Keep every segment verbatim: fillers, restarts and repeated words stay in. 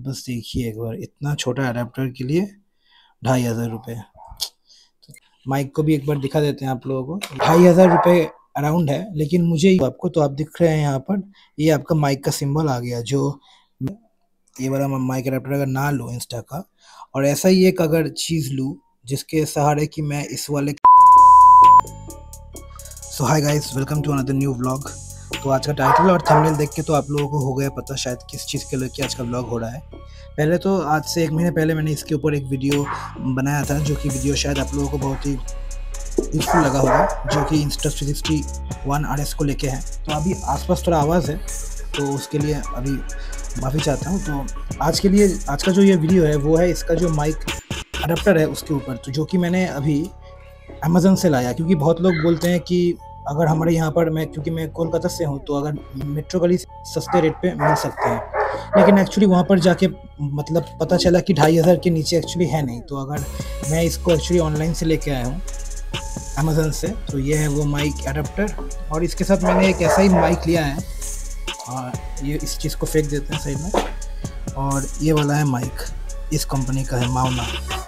बस देखिए एक बार, इतना छोटा अडेप्टर के लिए ढाई हज़ार रुपये। माइक को भी एक बार दिखा देते हैं आप लोगों को। ढाई हज़ार रुपये अराउंड है, लेकिन मुझे आपको तो आप दिख रहे हैं यहाँ पर, ये आपका माइक का सिंबल आ गया, जो ये वाला माइक अडेप्टर अगर ना लूँ इंस्टा का, और ऐसा ही एक अगर चीज़ लूँ जिसके सहारे कि मैं इस वाले। So hi guys, welcome to another new vlog. तो आज का टाइटल और थंबनेल देख के तो आप लोगों को हो गया पता शायद किस चीज़ के लेके आज का व्लॉग हो रहा है। पहले तो आज से एक महीने पहले मैंने इसके ऊपर एक वीडियो बनाया था, जो कि वीडियो शायद आप लोगों को बहुत ही यूजफुल लगा होगा, जो कि Insta three sixty one R S को लेके है। तो अभी आसपास थोड़ा आवाज़ है, तो उसके लिए अभी माफ़ी चाहता हूँ। तो आज के लिए आज का जो ये वीडियो है वो है इसका जो माइक अडेप्टर है उसके ऊपर, तो जो कि मैंने अभी अमेज़न से लाया। क्योंकि बहुत लोग बोलते हैं कि अगर हमारे यहाँ पर, मैं क्योंकि मैं कोलकाता से हूँ, तो अगर मेट्रो गली सस्ते रेट पे मिल सकते हैं, लेकिन एक्चुअली वहाँ पर जाके मतलब पता चला कि ढाई हज़ार के नीचे एक्चुअली है नहीं। तो अगर मैं इसको एक्चुअली ऑनलाइन से लेके आया हूँ अमेज़न से, तो ये है वो माइक अडेप्टर। और इसके साथ मैंने एक ऐसा ही माइक लिया है, और ये इस चीज़ को फेंक देते हैं साइड में। और ये वाला है माइक, इस कंपनी का है, माउना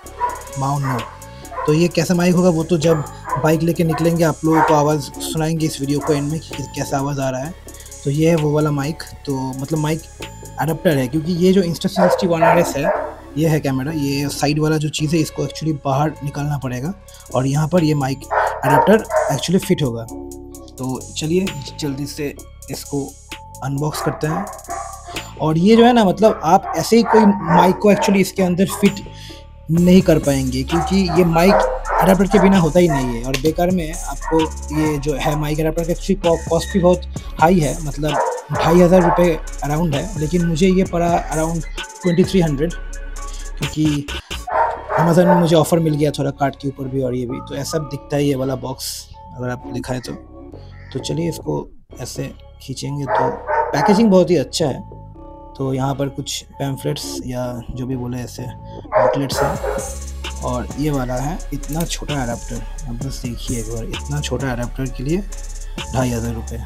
माउनो। तो ये कैसा माइक होगा वो तो जब बाइक लेके निकलेंगे आप लोगों को आवाज़ सुनाएंगे इस वीडियो को एंड में कि कैसा आवाज़ आ रहा है। तो ये है वो वाला माइक, तो मतलब माइक अडेप्टर है, क्योंकि ये जो Insta three sixty one R S है, ये है कैमरा, ये साइड वाला जो चीज़ है इसको एक्चुअली बाहर निकालना पड़ेगा, और यहाँ पर ये माइक अडेप्टर एक्चुअली फिट होगा। तो चलिए जल्दी से इसको अनबॉक्स करते हैं। और ये जो है ना, मतलब आप ऐसे ही कोई माइक को एक्चुअली इसके अंदर फिट नहीं कर पाएंगे, क्योंकि ये माइक अडेप्टर के बिना होता ही नहीं है। और बेकार में आपको ये जो है माइक अडेप्टर का एक्चुअली कॉस्ट भी बहुत हाई है, मतलब ढाई हज़ार रुपये अराउंड है, लेकिन मुझे ये पड़ा अराउंड ट्वेंटी थ्री हंड्रेड, क्योंकि अमेज़न में मुझे ऑफ़र मिल गया थोड़ा कार्ड के ऊपर भी। और ये भी तो ऐसा दिखता है ये वाला बॉक्स, अगर आप दिखाएं तो तो चलिए इसको ऐसे खींचेंगे तो पैकेजिंग बहुत ही अच्छा है। तो यहाँ पर कुछ पैम्फलेट्स या जो भी बोले ऐसे बुकलेट्स हैं, और ये वाला है इतना छोटा अडेप्टर। अब बस देखिए एक बार, इतना छोटा अडेप्टर के लिए ढाई हज़ार रुपये।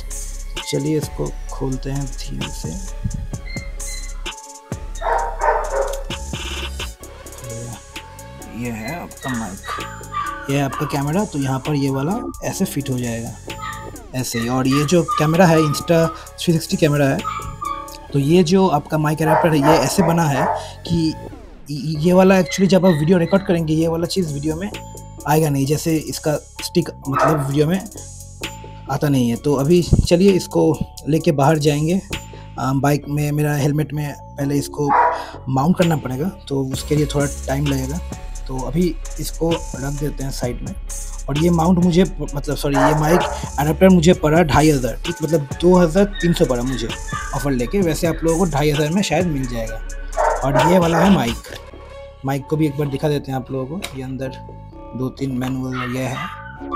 चलिए इसको खोलते हैं धीरे से। ये है आपका माइक, ये है आपका कैमरा। तो यहाँ पर ये वाला ऐसे फिट हो जाएगा ऐसे ही। और ये जो कैमरा है इंस्टा थ्री सिक्सटी कैमरा है, तो ये जो आपका माइक अडेप्टर है ये ऐसे बना है कि ये वाला एक्चुअली जब आप वीडियो रिकॉर्ड करेंगे ये वाला चीज़ वीडियो में आएगा नहीं, जैसे इसका स्टिक मतलब वीडियो में आता नहीं है। तो अभी चलिए इसको लेके बाहर जाएंगे। बाइक में, मेरा हेलमेट में पहले इसको माउंट करना पड़ेगा, तो उसके लिए थोड़ा टाइम लगेगा। तो अभी इसको रख देते हैं साइड में। और ये माउंट मुझे मतलब सॉरी ये माइक अडेप्टर मुझे पड़ा ढाई हज़ार, ठीक, मतलब दो हज़ार तीन सौ पड़ा मुझे ऑफ़र लेके। वैसे आप लोगों को ढाई हज़ार में शायद मिल जाएगा। और ये वाला है माइक, माइक को भी एक बार दिखा देते हैं आप लोगों को। ये अंदर दो तीन मैनुअल ये है,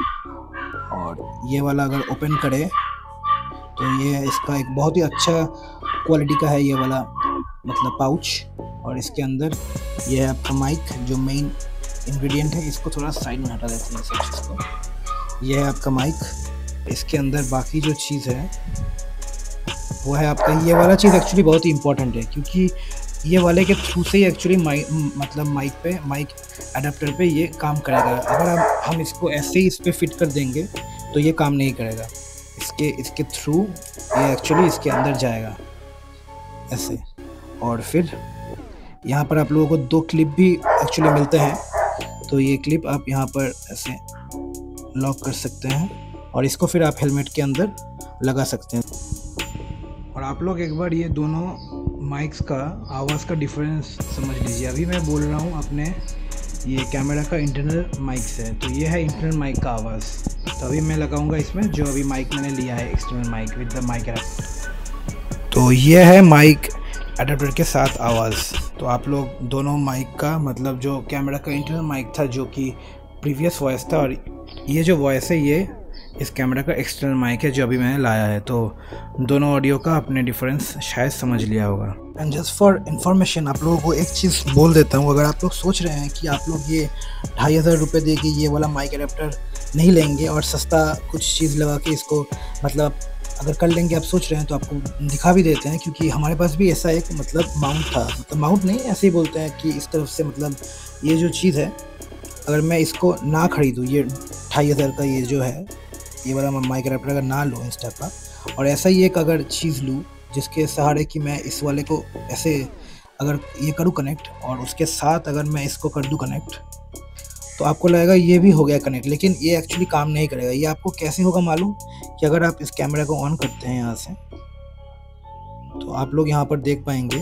और ये वाला अगर ओपन करे तो ये इसका एक बहुत ही अच्छा क्वालिटी का है ये वाला मतलब पाउच। और इसके अंदर ये है आपका माइक, जो मेन इंग्रेडिएंट है। इसको थोड़ा साइड में हटा देते हैं सब चीज़ को। ये है आपका माइक, इसके अंदर बाकी जो चीज़ है वो है आपका ये वाला चीज़। एक्चुअली बहुत ही इंपॉर्टेंट है, क्योंकि ये वाले के थ्रू से ही एक्चुअली माइक मतलब माइक पे माइक अडेप्टर पे ये काम करेगा। अगर हम हम इसको ऐसे ही इस पर फिट कर देंगे तो ये काम नहीं करेगा। इसके इसके थ्रू ये एक्चुअली इसके अंदर जाएगा ऐसे। और फिर यहाँ पर आप लोगों को दो क्लिप भी एक्चुअली मिलते हैं, तो ये क्लिप आप यहाँ पर ऐसे लॉक कर सकते हैं, और इसको फिर आप हेलमेट के अंदर लगा सकते हैं। और आप लोग एक बार ये दोनों माइक्स का आवाज़ का डिफरेंस समझ लीजिए। अभी मैं बोल रहा हूँ अपने ये कैमरा का इंटरनल माइक से, तो ये है इंटरनल माइक का आवाज़। तो अभी मैं लगाऊंगा इसमें जो अभी माइक मैंने लिया है external mic with the mic adapter. तो ये है माइक अडेप्टर के साथ आवाज़। तो आप लोग दोनों माइक का मतलब जो कैमरा का इंटरनल माइक था जो कि प्रीवियस वॉइस था, और ये जो वॉइस है ये इस कैमरा का एक्सटर्नल माइक है जो अभी मैंने लाया है। तो दोनों ऑडियो का आपने डिफरेंस शायद समझ लिया होगा। एंड जस्ट फॉर इन्फॉर्मेशन आप लोगों को एक चीज़ बोल देता हूँ, अगर आप लोग सोच रहे हैं कि आप लोग ये ढाई हज़ार रुपये दे के ये वाला माइक अडेप्टर नहीं लेंगे और सस्ता कुछ चीज़ लगा के इसको मतलब अगर कर लेंगे आप सोच रहे हैं तो आपको दिखा भी देते हैं, क्योंकि हमारे पास भी ऐसा एक मतलब माउंट था, मतलब माउंट नहीं ऐसे ही बोलते हैं कि इस तरफ से मतलब ये जो चीज़ है अगर मैं इसको ना ख़रीदूँ, ये ढाई हज़ार का ये जो है ये वाला माइक अडैप्टर अगर ना लूँ इंस्टा का, और ऐसा ही एक अगर चीज़ लूँ जिसके सहारे कि मैं इस वाले को ऐसे अगर ये करूँ कनेक्ट और उसके साथ अगर मैं इसको कर दूँ कनेक्ट, तो आपको लगेगा ये भी हो गया कनेक्ट, लेकिन ये एक्चुअली काम नहीं करेगा। ये आपको कैसे होगा मालूम, कि अगर आप इस कैमरा को ऑन करते हैं यहाँ से, तो आप लोग यहाँ पर देख पाएंगे,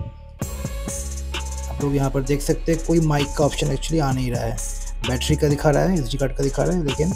आप लोग यहाँ पर देख सकते हैं कोई माइक का ऑप्शन एक्चुअली आ नहीं रहा है। बैटरी का दिखा रहा है, एसडी कार्ड का दिखा रहा है, लेकिन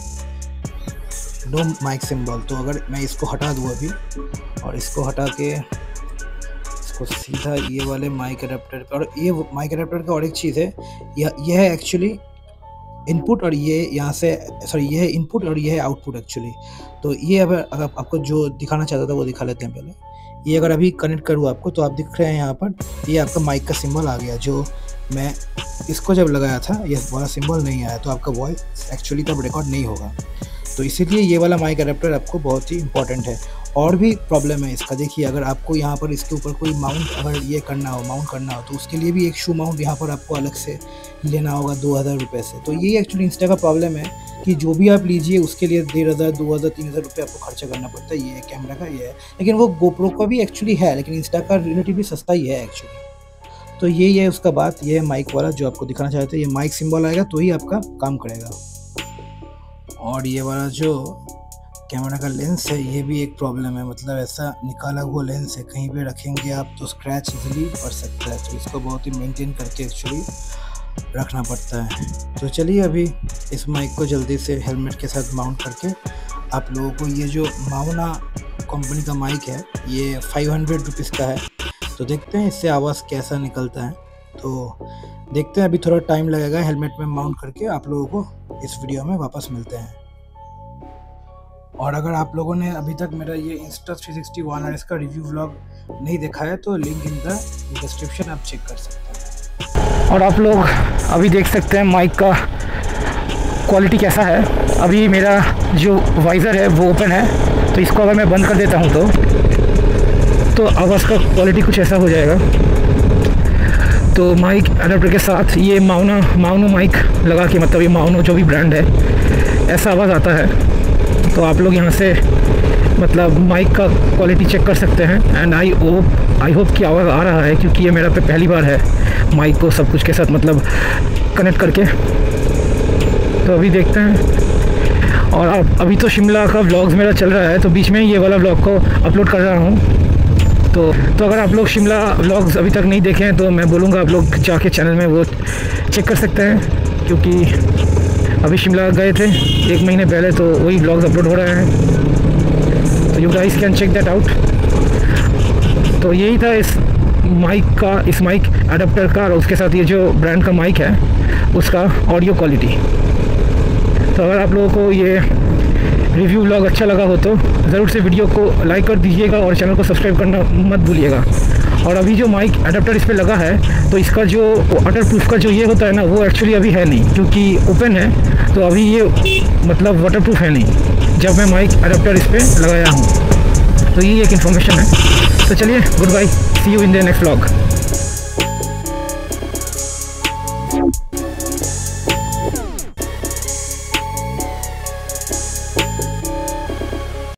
नो माइक सिंबल। तो अगर मैं इसको हटा दूँ अभी और इसको हटा के इसको सीधा ये वाले माइक अडैप्टर पर, और ये माइक अडैप्टर का और एक चीज़ है, यह यह है एक्चुअली इनपुट और ये यहाँ से सॉरी ये है इनपुट और ये है आउटपुट एक्चुअली। तो ये अगर अगर आपको जो दिखाना चाहता था वो दिखा लेते हैं पहले। ये अगर अभी कनेक्ट करूँ आपको तो आप दिख रहे हैं यहाँ पर, ये आपका माइक का सिंबल आ गया। जो मैं इसको जब लगाया था ये वाला सिंबल नहीं आया, तो आपका वॉइस एक्चुअली तब रिकॉर्ड नहीं होगा। तो इसीलिए ये वाला माइक अडैप्टर आपको बहुत ही इंपॉर्टेंट है। और भी प्रॉब्लम है इसका, देखिए अगर आपको यहाँ पर इसके ऊपर कोई माउंट अगर ये करना हो माउंट करना हो तो उसके लिए भी एक शू माउंट यहाँ पर आपको अलग से लेना होगा दो हज़ार रुपये से। तो ये एक्चुअली इंस्टा का प्रॉब्लम है कि जो भी आप लीजिए उसके लिए डेढ़ हज़ार दो हज़ार तीन हज़ार रुपये आपको खर्चा करना पड़ता है। ये कैमरा का ये है, लेकिन वो गोप्रो का भी एक्चुअली है, लेकिन इंस्टा का रिलेटिवली सस्ता ही है एक्चुअली। तो यही है उसका बात, ये है माइक वाला जो आपको दिखाना चाहते हैं। ये माइक सिंबल आएगा तो ही आपका काम करेगा। और ये वाला जो कैमरा का लेंस है ये भी एक प्रॉब्लम है, मतलब ऐसा निकाला हुआ लेंस है, कहीं पे रखेंगे आप तो स्क्रैच इजीली पड़ सकता है। तो इसको बहुत ही मेंटेन करके एक्चुअली रखना पड़ता है। तो चलिए अभी इस माइक को जल्दी से हेलमेट के साथ माउंट करके आप लोगों को, ये जो माउना कंपनी का माइक है ये फाइव हंड्रेड रुपीज़ का है, तो देखते हैं इससे आवाज़ कैसा निकलता है। तो देखते हैं, अभी थोड़ा टाइम लगेगा हेलमेट में माउंट करके। आप लोगों को इस वीडियो में वापस मिलते हैं। और अगर आप लोगों ने अभी तक मेरा ये Insta three sixty one R S का रिव्यू व्लॉग नहीं देखा है तो लिंक इन द डिस्क्रिप्शन आप चेक कर सकते हैं। और आप लोग अभी देख सकते हैं माइक का क्वालिटी कैसा है। अभी मेरा जो वाइज़र है वो ओपन है, तो इसको अगर मैं बंद कर देता हूँ तो तो आवाज़ का क्वालिटी कुछ ऐसा हो जाएगा। तो माइक अडैप्टर के साथ ये माउना माउनो माइक लगा के, मतलब ये माउनो जो भी ब्रांड है, ऐसा आवाज़ आता है। तो आप लोग यहाँ से मतलब माइक का क्वालिटी चेक कर सकते हैं। And I hope I hope कि आवाज़ आ रहा है, क्योंकि ये मेरा पे पहली बार है माइक को सब कुछ के साथ मतलब कनेक्ट करके। तो अभी देखते हैं। और अब अभी तो शिमला का व्लॉग्स मेरा चल रहा है, तो बीच में ये वाला व्लॉग को अपलोड कर रहा हूँ। तो तो अगर आप लोग शिमला व्लॉग्स अभी तक नहीं देखे हैं तो मैं बोलूँगा आप लोग जाके चैनल में वो चेक कर सकते हैं, क्योंकि अभी शिमला गए थे एक महीने पहले, तो वही व्लॉग्स अपलोड हो रहे हैं। तो you guys can check that out. तो यही था इस माइक का, इस माइक अडैप्टर का, और उसके साथ ये जो ब्रांड का माइक है उसका ऑडियो क्वालिटी। तो अगर आप लोगों को ये रिव्यू व्लॉग अच्छा लगा हो तो ज़रूर से वीडियो को लाइक कर दीजिएगा और चैनल को सब्सक्राइब करना मत भूलिएगा। और अभी जो माइक अडैप्टर इस पर लगा है तो इसका जो वाटर प्रूफ का जो ये होता है ना, वो एक्चुअली अभी है नहीं, क्योंकि ओपन है। तो अभी ये मतलब वाटर प्रूफ है नहीं जब मैं माइक अडैप्टर इस पर लगाया हूँ। तो ये एक इन्फॉर्मेशन है। तो चलिए, good bye, see you in the next vlog.